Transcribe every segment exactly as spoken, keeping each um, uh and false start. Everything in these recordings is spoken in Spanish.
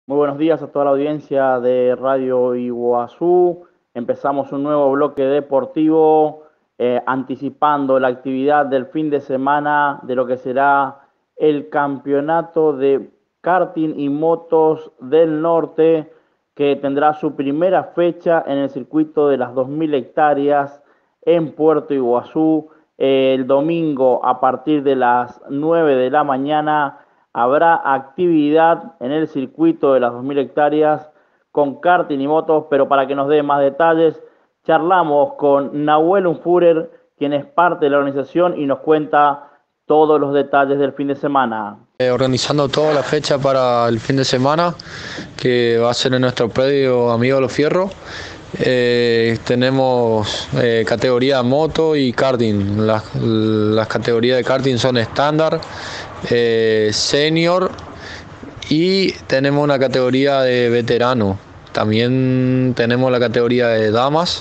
Muy buenos días a toda la audiencia de Radio Iguazú. Empezamos un nuevo bloque deportivo eh, anticipando la actividad del fin de semana de lo que será el campeonato de karting y motos del norte, que tendrá su primera fecha en el circuito de las dos mil hectáreas en Puerto Iguazú. Eh, el domingo a partir de las nueve de la mañana habrá actividad en el circuito de las dos mil hectáreas con karting y motos, pero para que nos dé más detalles, charlamos con Nahuel Unfurer, quien es parte de la organización y nos cuenta todos los detalles del fin de semana. Eh, organizando toda la fecha para el fin de semana, que va a ser en nuestro predio Amigo Los Fierros. Eh, tenemos eh, categoría moto y karting. Las, las categorías de karting son estándar, eh, senior, y tenemos una categoría de veterano. También tenemos la categoría de damas.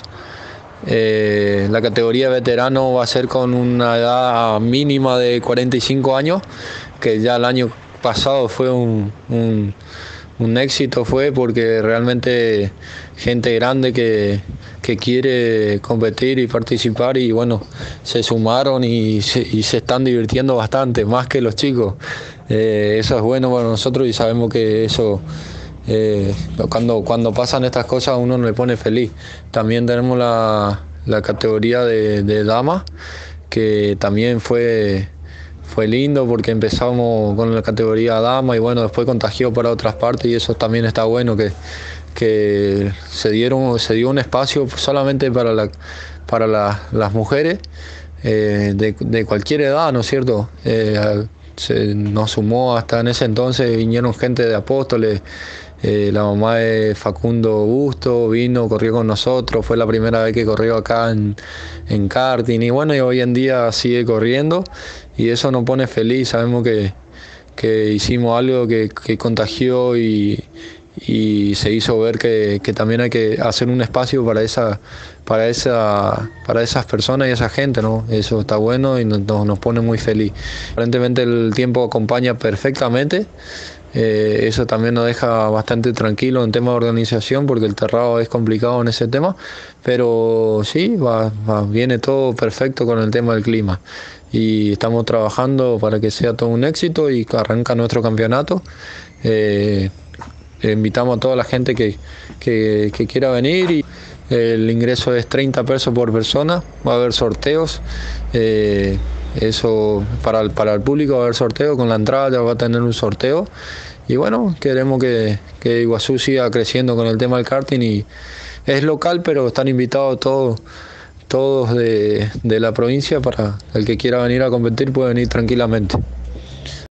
Eh, la categoría de veterano va a ser con una edad mínima de cuarenta y cinco años, que ya el año pasado fue un, un, un éxito, fue porque realmente gente grande que, que quiere competir y participar, y bueno, se sumaron y se, y se están divirtiendo bastante, más que los chicos. Eh, eso es bueno para nosotros y sabemos que eso... Eh, cuando, cuando pasan estas cosas a uno le pone feliz. También tenemos la, la categoría de, de dama, que también fue, fue lindo porque empezamos con la categoría dama y bueno, después contagió para otras partes, y eso también está bueno, que, que se, dieron, se dio un espacio solamente para, la, para la, las mujeres eh, de, de cualquier edad, ¿no es cierto? Eh, se nos sumó hasta en ese entonces, vinieron gente de Apóstoles. Eh, la mamá de Facundo Busto vino, corrió con nosotros, fue la primera vez que corrió acá en, en karting, y bueno, y hoy en día sigue corriendo, y eso nos pone feliz. Sabemos que, que hicimos algo que, que contagió y, y se hizo ver que, que también hay que hacer un espacio para esa, para esa, para esas personas y esa gente, ¿no? Eso está bueno y nos, nos pone muy feliz. Aparentemente el tiempo acompaña perfectamente. Eh, eso también nos deja bastante tranquilo en tema de organización, porque el terrado es complicado en ese tema, pero sí, va, va, viene todo perfecto con el tema del clima, y estamos trabajando para que sea todo un éxito y que arranca nuestro campeonato. Eh, invitamos a toda la gente que, que, que quiera venir, y el ingreso es treinta pesos por persona, va a haber sorteos. Eh, Eso para el, para el público va a haber sorteo, con la entrada ya va a tener un sorteo, y bueno, queremos que, que Iguazú siga creciendo con el tema del karting, y es local, pero están invitados todos, todos de, de la provincia. Para el que quiera venir a competir puede venir tranquilamente.